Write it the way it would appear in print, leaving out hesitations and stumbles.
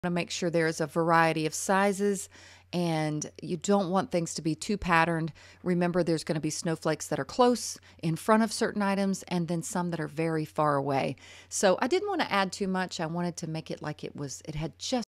to make sure there's a variety of sizes, and you don't want things to be too patterned. Remember, there's going to be snowflakes that are close in front of certain items and then some that are very far away. So I didn't want to add too much. I wanted to make it like it had just